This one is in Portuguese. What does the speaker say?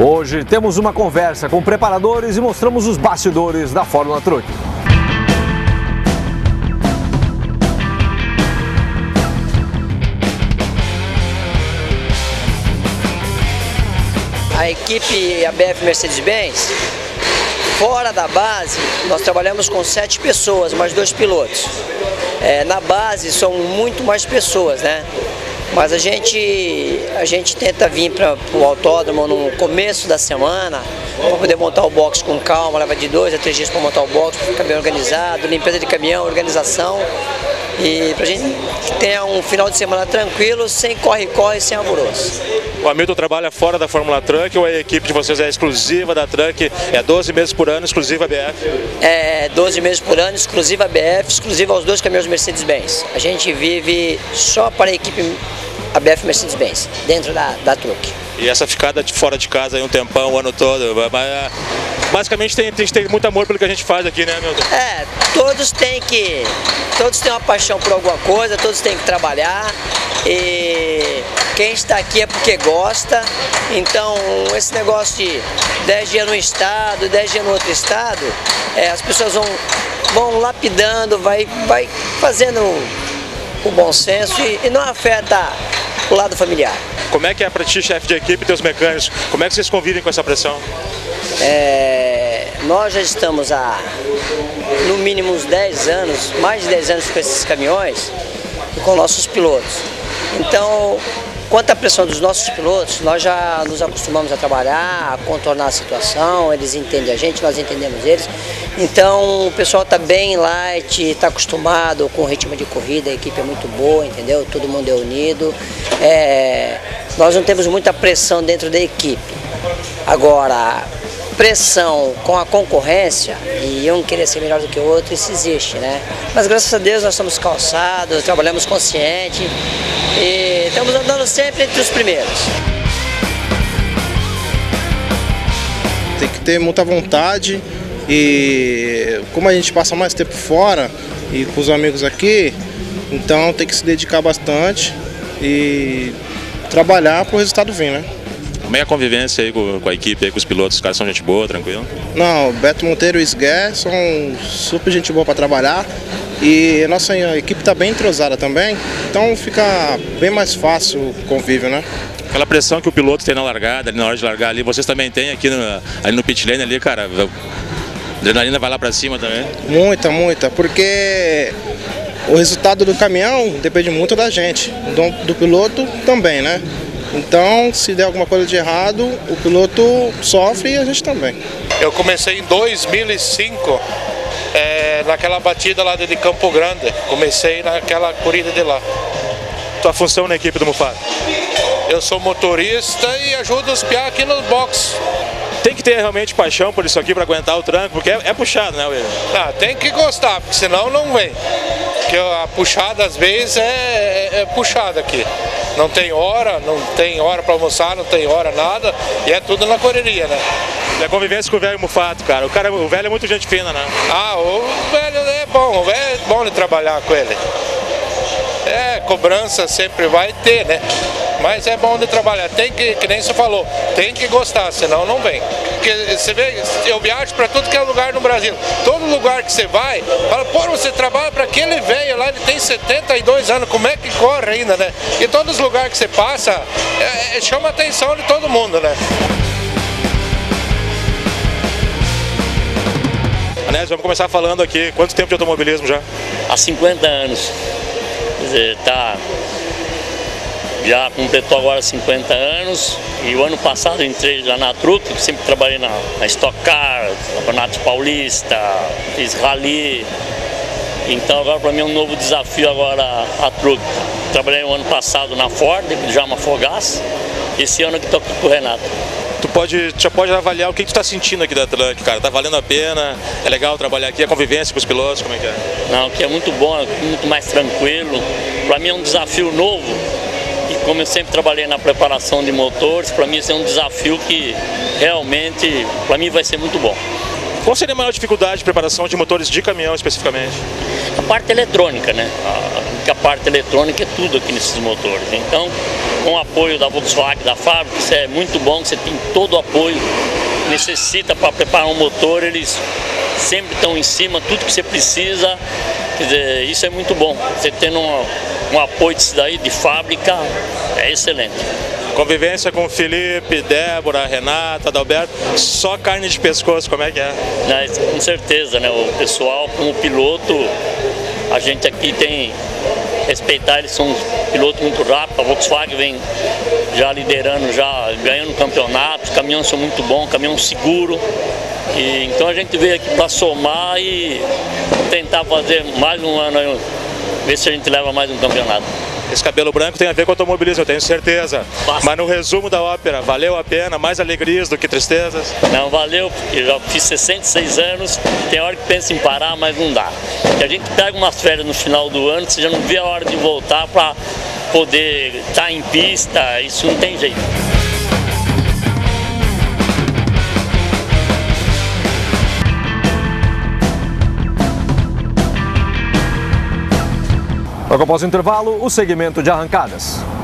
Hoje temos uma conversa com preparadores e mostramos os bastidores da Fórmula Truck. A equipe ABF Mercedes-Benz, fora da base, nós trabalhamos com 7 pessoas, mais 2 pilotos. Na base são muito mais pessoas, né? Mas a gente tenta vir para o autódromo no começo da semana, para poder montar o box com calma, leva de 2 a 3 dias para montar o box, para ficar bem organizado, limpeza de caminhão, organização. E para a gente ter um final de semana tranquilo, sem corre-corre, sem alvoroço. O Hamilton trabalha fora da Fórmula Truck ou a equipe de vocês é exclusiva da Truck? É 12 meses por ano, exclusiva ABF? É 12 meses por ano, exclusiva ABF, exclusiva aos 2 caminhões Mercedes-Benz. A gente vive só para a equipe ABF Mercedes-Benz, dentro da Truck. E essa ficada de fora de casa aí um tempão, o ano todo, basicamente tem que ter muito amor pelo que a gente faz aqui, né, Hamilton? Todos têm uma paixão por alguma coisa, todos têm que trabalhar, e quem está aqui é porque gosta. Então esse negócio de 10 dias num estado, 10 dias no outro estado, as pessoas vão lapidando, vai fazendo o bom senso e não afeta o lado familiar. Como é que é para ti, chefe de equipe, e teus mecânicos? Como é que vocês convivem com essa pressão? Nós já estamos há, no mínimo, uns 10 anos, mais de 10 anos com esses caminhões e com nossos pilotos. Então, quanto à pressão dos nossos pilotos, nós já nos acostumamos a trabalhar, a contornar a situação, eles entendem a gente, nós entendemos eles. Então, o pessoal está bem light, está acostumado com o ritmo de corrida, a equipe é muito boa, entendeu? Todo mundo é unido. Nós não temos muita pressão dentro da equipe. Agora, pressão com a concorrência e um querer ser melhor do que o outro, isso existe, né? Mas graças a Deus nós estamos calçados, trabalhamos consciente e estamos andando sempre entre os primeiros. Tem que ter muita vontade e como a gente passa mais tempo fora e com os amigos aqui, então tem que se dedicar bastante e trabalhar para o resultado vir, né? Como é a convivência aí com a equipe, aí, com os pilotos? Os caras são gente boa, tranquilo? Não, o Beto Monteiro e o Sgué são super gente boa para trabalhar e a nossa equipe está bem entrosada também, então fica bem mais fácil o convívio, né? Aquela pressão que o piloto tem na largada, ali na hora de largar ali, vocês também têm aqui ali no pit lane ali, cara, a adrenalina vai lá para cima também? Muita, porque o resultado do caminhão depende muito da gente, do piloto também, né? Então, se der alguma coisa de errado, o piloto sofre e a gente também. Eu comecei em 2005, naquela batida lá de Campo Grande. Comecei naquela corrida de lá. Tua função na equipe do Mufato? Eu sou motorista e ajudo os piá aqui nos boxes. Tem que ter realmente paixão por isso aqui para aguentar o tranco, porque é puxado, né, William? Tem que gostar, porque senão não vem. Porque a puxada às vezes é puxada aqui. Não tem hora para almoçar, não tem hora nada, e é tudo na correria, né? E a convivência com o velho Mufato, cara. O velho é muito gente fina, né? O velho é bom de trabalhar com ele. Cobrança sempre vai ter, né? Mas é bom de trabalhar, que nem você falou, tem que gostar, senão não vem. Porque você vê, eu viajo para tudo que é lugar no Brasil. Todo lugar que você vai, fala, pô, você trabalha para aquele velho lá, ele tem 72 anos, como é que corre ainda, né? E todos os lugares que você passa, chama a atenção de todo mundo, né? Anésio, vamos começar falando aqui, quanto tempo de automobilismo já? Há 50 anos. Quer dizer, já completou agora 50 anos e o ano passado eu entrei lá na Truck, sempre trabalhei na Stock Car, Campeonato Paulista, fiz rally. Então agora para mim é um novo desafio agora a Truck. Trabalhei o ano passado na Ford, já uma Fogaça, esse ano que estou aqui com o Renato. Já pode avaliar o que tu está sentindo aqui da Truck, cara? Tá valendo a pena? É legal trabalhar aqui? A convivência com os pilotos, como é que é? Não, aqui é muito bom, é muito mais tranquilo. Para mim é um desafio novo. E como eu sempre trabalhei na preparação de motores, para mim esse é um desafio que realmente, para mim vai ser muito bom. Qual seria a maior dificuldade de preparação de motores de caminhão especificamente? a parte eletrônica, né? A parte eletrônica é tudo aqui nesses motores. Então, com o apoio da Volkswagen, da fábrica, isso é muito bom, você tem todo o apoio que necessita para preparar um motor, eles sempre estão em cima, tudo que você precisa, quer dizer, isso é muito bom. Você tendo um apoio disso daí, de fábrica, é excelente. Convivência com o Felipe, Débora, Renata, Adalberto, só carne de pescoço, como é que é? Com certeza, né? O pessoal, como piloto, a gente aqui tem respeitar, eles são um piloto muito rápido, a Volkswagen vem já liderando, já ganhando campeonatos, os caminhões são muito bons, caminhão seguro. E, então a gente veio aqui para somar e tentar fazer mais um ano aí, ver se a gente leva mais um campeonato. Esse cabelo branco tem a ver com automobilismo, eu tenho certeza. Basta. Mas no resumo da ópera, valeu a pena? Mais alegrias do que tristezas? Não, valeu, porque eu já fiz 66 anos, tem hora que pensa em parar, mas não dá. Porque a gente pega umas férias no final do ano, você já não vê a hora de voltar para poder estar em pista, isso não tem jeito. Logo após o intervalo, o segmento de arrancadas.